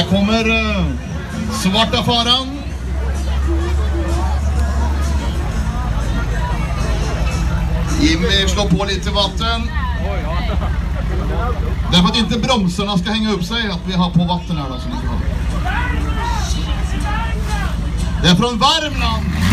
kommer svarta faran. Jimmy slår på lite vatten. Därför att inte bromsarna ska hänga upp sig att vi har på vatten här då. Det är från Värmland.